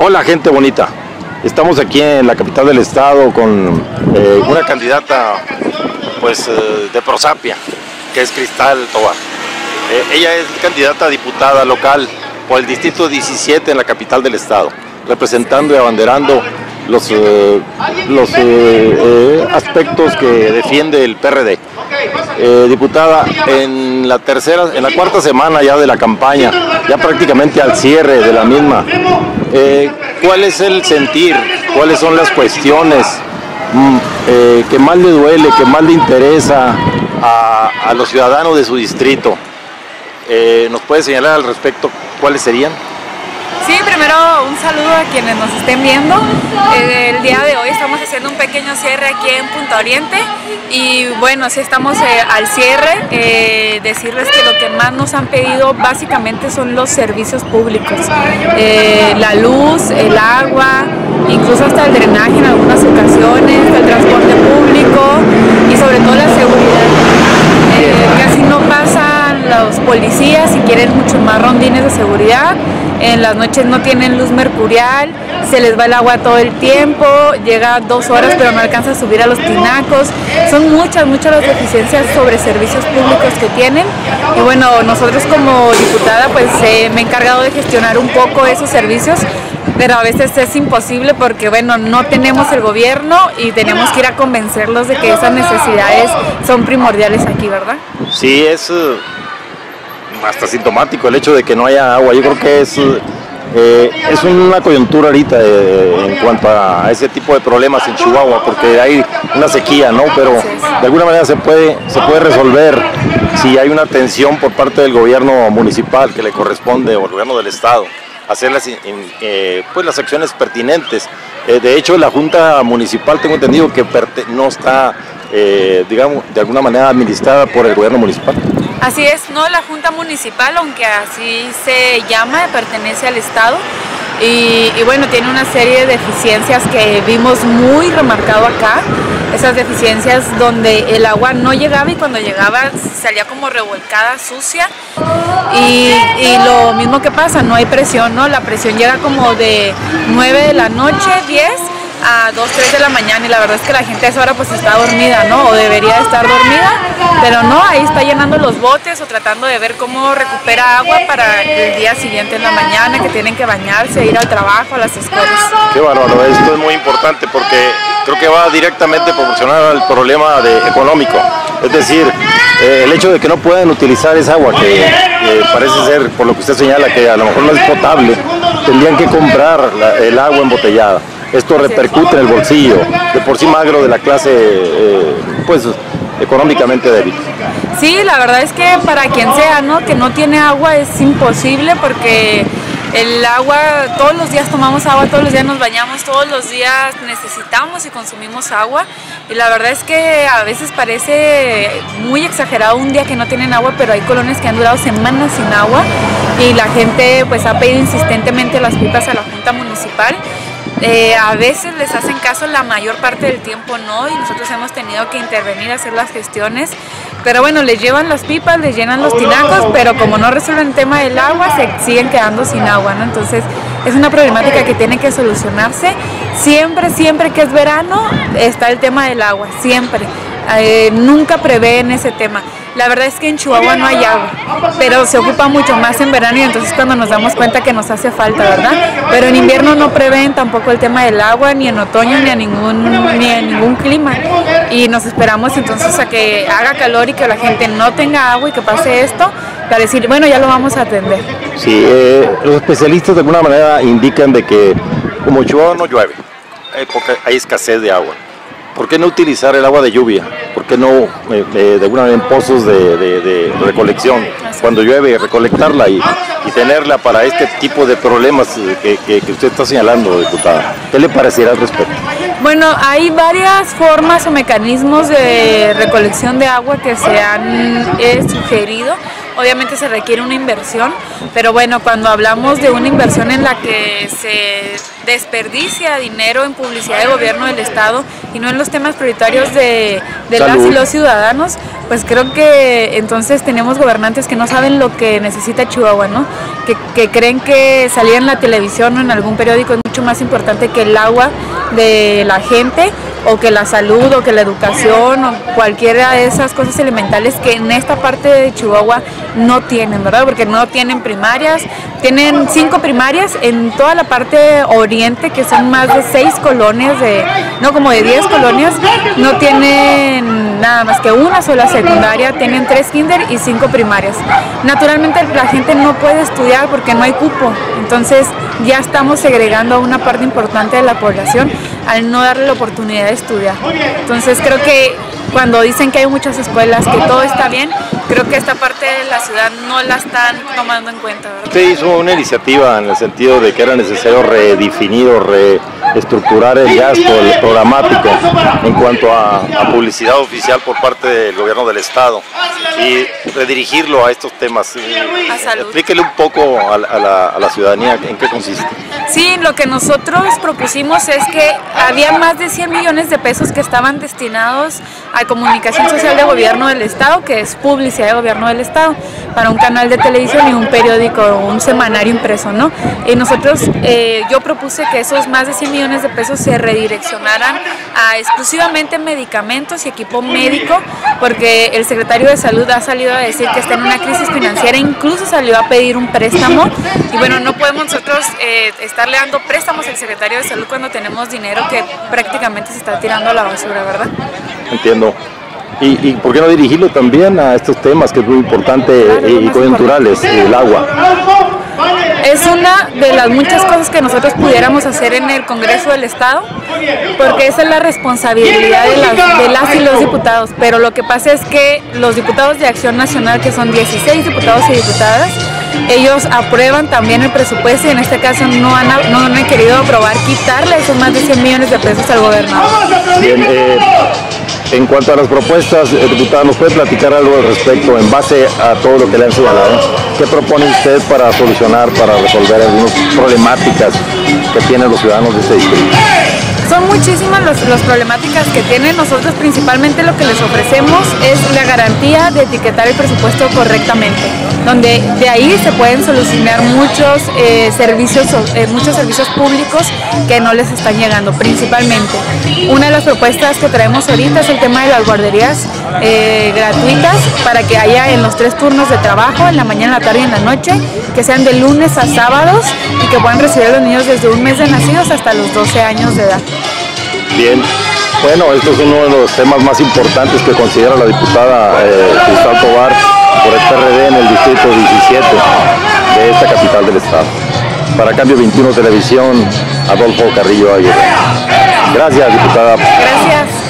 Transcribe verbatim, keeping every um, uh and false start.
Hola, gente bonita. Estamos aquí en la capital del estado con eh, una candidata pues eh, de Prosapia, que es Cristal Tobar. Eh, ella es candidata a diputada local por el distrito diecisiete en la capital del estado, representando y abanderando los, eh, los eh, eh, aspectos que defiende el P R D. Eh, diputada, en la tercera, en la cuarta semana ya de la campaña, ya prácticamente al cierre de la misma, eh, ¿cuál es el sentir? ¿Cuáles son las cuestiones mm, eh, que más le duele, que más le interesa a, a los ciudadanos de su distrito? Eh, ¿Nos puede señalar al respecto cuáles serían? Sí, primero un saludo a quienes nos estén viendo. El día de hoy estamos haciendo un pequeño cierre aquí en Punta Oriente y bueno, sí estamos eh, al cierre. Eh, decirles que lo que más nos han pedido básicamente son los servicios públicos, eh, la luz, el agua, incluso hasta el drenaje en algunas ocasiones, el transporte público y sobre todo la seguridad. Eh, casi no pasan los policías y quieren muchos más rondines de seguridad. En las noches no tienen luz mercurial, se les va el agua todo el tiempo, llega dos horas pero no alcanza a subir a los tinacos. Son muchas, muchas las deficiencias sobre servicios públicos que tienen. Y bueno, nosotros como diputada pues eh, me he encargado de gestionar un poco esos servicios, pero a veces es imposible porque bueno, no tenemos el gobierno y tenemos que ir a convencerlos de que esas necesidades son primordiales aquí, ¿verdad? Sí, es uh, hasta sintomático el hecho de que no haya agua. Yo creo que es, eh, es una coyuntura ahorita eh, en cuanto a ese tipo de problemas en Chihuahua, porque hay una sequía, ¿no? Pero de alguna manera se puede, se puede resolver si hay una atención por parte del gobierno municipal que le corresponde, o el gobierno del estado, hacer las, eh, pues las acciones pertinentes. Eh, de hecho, la Junta Municipal, tengo entendido que no está, eh, digamos, de alguna manera administrada por el gobierno municipal. Así es, no, la Junta Municipal, aunque así se llama, pertenece al Estado y, y bueno, tiene una serie de deficiencias que vimos muy remarcado acá. Esas deficiencias donde el agua no llegaba y cuando llegaba salía como revolcada, sucia. Y, y lo mismo que pasa, no hay presión, ¿no? La presión llega como de nueve de la noche, diez a dos, tres de la mañana y la verdad es que la gente a esa hora pues está dormida, ¿no? O debería estar dormida, pero no, ahí está llenando los botes o tratando de ver cómo recupera agua para el día siguiente en la mañana, que tienen que bañarse, ir al trabajo, a las escuelas. Qué bárbaro, esto es muy importante porque creo que va directamente proporcional al problema de, económico. Es decir, eh, el hecho de que no puedan utilizar esa agua que eh, parece ser, por lo que usted señala, que a lo mejor no es potable, tendrían que comprar la, el agua embotellada. Esto repercute en el bolsillo, de por sí magro de la clase, eh, pues, económicamente débil. Sí, la verdad es que para quien sea, ¿no? Que no tiene agua es imposible porque el agua, todos los días tomamos agua, todos los días nos bañamos, todos los días necesitamos y consumimos agua. Y la verdad es que a veces parece muy exagerado un día que no tienen agua, pero hay colonias que han durado semanas sin agua y la gente pues ha pedido insistentemente las pipas a la Junta Municipal. Eh, a veces les hacen caso, la mayor parte del tiempo no, y nosotros hemos tenido que intervenir a hacer las gestiones, pero bueno, les llevan las pipas, les llenan los tinacos, pero como no resuelven el tema del agua, se siguen quedando sin agua, ¿no? Entonces es una problemática que tiene que solucionarse. Siempre, siempre que es verano está el tema del agua, siempre. Eh, nunca prevén ese tema. La verdad es que en Chihuahua no hay agua, pero se ocupa mucho más en verano y entonces cuando nos damos cuenta que nos hace falta, ¿verdad? Pero en invierno no prevén tampoco el tema del agua, ni en otoño, ni a ningún, ni en ningún clima. Y nos esperamos entonces a que haga calor y que la gente no tenga agua y que pase esto, para decir, bueno, ya lo vamos a atender. Sí, eh, los especialistas de alguna manera indican de que como Chihuahua no llueve, hay, poca, hay escasez de agua. ¿Por qué no utilizar el agua de lluvia? ¿Por qué no, eh, eh, de alguna manera, en pozos de, de, de recolección, cuando llueve, recolectarla y, y tenerla para este tipo de problemas que, que, que usted está señalando, diputada? ¿Qué le pareciera al respecto? Bueno, hay varias formas o mecanismos de recolección de agua que se han eh, sugerido. obviamente se requiere una inversión, pero bueno, cuando hablamos de una inversión en la que se desperdicia dinero en publicidad de gobierno del Estado y no en los temas prioritarios de, de las y los ciudadanos, pues creo que entonces tenemos gobernantes que no saben lo que necesita Chihuahua, ¿no? Que, que creen que salir en la televisión o en algún periódico es mucho más importante que el agua de la gente, o que la salud, o que la educación, o cualquiera de esas cosas elementales que en esta parte de Chihuahua no tienen, ¿verdad? Porque no tienen primarias, tienen cinco primarias en toda la parte oriente, que son más de seis colonias, de, no, como de diez colonias, no tienen nada más que una sola secundaria, tienen tres kinder y cinco primarias. Naturalmente la gente no puede estudiar porque no hay cupo, entonces ya estamos segregando a una parte importante de la población al no darle la oportunidad de estudiar. Entonces creo que cuando dicen que hay muchas escuelas, que todo está bien, creo que esta parte de la ciudad no la están tomando en cuenta, ¿verdad? Se hizo una iniciativa en el sentido de que era necesario redefinir o reestructurar el gasto, el programático en cuanto a, a publicidad oficial por parte del gobierno del Estado y redirigirlo a estos temas. A salud. Explíquele un poco a, a, la, a la ciudadanía en qué consiste. Sí, lo que nosotros propusimos es que había más de cien millones de pesos que estaban destinados a comunicación social de gobierno del Estado, que es publicidad de gobierno del Estado, para un canal de televisión y un periódico, un semanario impreso, ¿no? Y nosotros, eh, yo propuse que esos más de cien millones de pesos se redireccionaran a exclusivamente medicamentos y equipo médico, porque el secretario de Salud ha salido a decir que está en una crisis financiera, incluso salió a pedir un préstamo, y bueno, no podemos nosotros eh, estarle dando préstamos al secretario de Salud cuando tenemos dinero que prácticamente se está tirando a la basura, ¿verdad? Entiendo. ¿Y, y por qué no dirigirlo también a estos temas que es muy importante, claro, y coyunturales, el agua? Es una de las muchas cosas que nosotros pudiéramos hacer en el Congreso del Estado, porque esa es la responsabilidad de las, de las y los diputados, pero lo que pasa es que los diputados de Acción Nacional, que son dieciséis diputados y diputadas, ellos aprueban también el presupuesto y en este caso no han, no han querido aprobar quitarle esos más de cien millones de pesos al gobernador. Bien, eh, en cuanto a las propuestas, eh, diputada, ¿nos puede platicar algo al respecto en base a todo lo que le han señalado? ¿Qué propone usted para solucionar, para resolver algunas problemáticas que tienen los ciudadanos de este distrito? Son muchísimas las, las problemáticas que tienen. Nosotros principalmente lo que les ofrecemos es la garantía de etiquetar el presupuesto correctamente, donde de ahí se pueden solucionar muchos eh, servicios, eh, muchos servicios públicos que no les están llegando principalmente. Una de las propuestas que traemos ahorita es el tema de las guarderías eh, gratuitas para que haya en los tres turnos de trabajo, en la mañana, en la tarde y en la noche, que sean de lunes a sábados y que puedan recibir a los niños desde un mes de nacidos hasta los doce años de edad. Bien, bueno, esto es uno de los temas más importantes que considera la diputada eh, Cristal Tovar por el P R D en el distrito diecisiete de esta capital del estado. Para Cambio veintiuno Televisión, Adolfo Carrillo Aguirre. Gracias, diputada. Gracias.